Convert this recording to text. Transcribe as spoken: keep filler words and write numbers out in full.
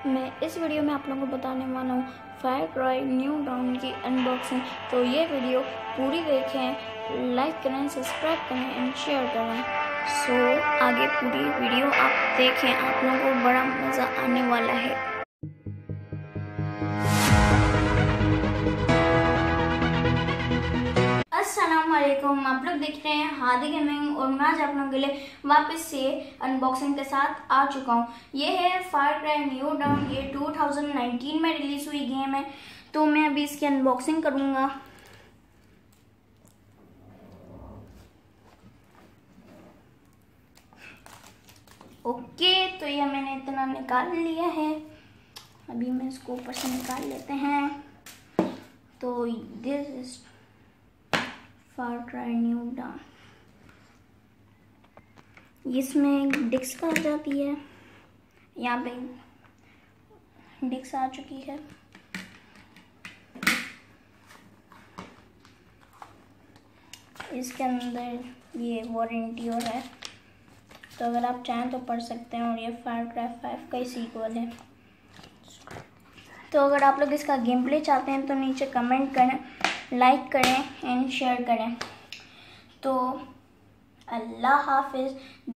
मैं इस वीडियो में आप लोगों को बताने वाला हूँ फायर क्राई न्यू डाउन की अनबॉक्सिंग। तो ये वीडियो पूरी देखें, लाइक करें, सब्सक्राइब करें एंड शेयर करें। सो so, आगे पूरी वीडियो आप देखें, आप लोगों को बड़ा मज़ा आने वाला है। अस्सलामुअलैकुम, आप लोग देख रहे हैं हादी गेमिंग और मैं आज आप लोगों के लिए वापस से अनबॉक्सिंग के साथ आ चुका हूँ। ये है फायर क्राई न्यू डाउन। ये टू थाउजेंड नाइनटीन में रिलीज हुई गेम है, तो मैं अभी इसकी अनबॉक्सिंग करूँगा। ओके, तो ये मैंने इतना निकाल लिया है। अभी मैं इसको ऊपर से निकाल लेते हैं। तो this is fire cry new down. इसमें डिस्क आ जाती है, यहाँ पे डिस्क आ चुकी है। इसके अंदर ये वारंटी और है, तो अगर आप चाहें तो पढ़ सकते हैं। और ये फायर क्राई फाइव का ही सीक्वल है। तो अगर आप लोग इसका गेम प्ले चाहते हैं तो नीचे कमेंट करें, लाइक करें एंड शेयर करें। तो अल्लाह हाफिज़।